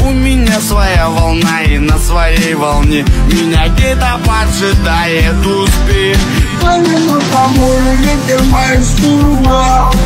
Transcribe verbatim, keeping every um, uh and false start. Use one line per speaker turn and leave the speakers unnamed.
У меня своя волна, и на своей волне меня где-то поджидает успех.
По морю ветер моя струя.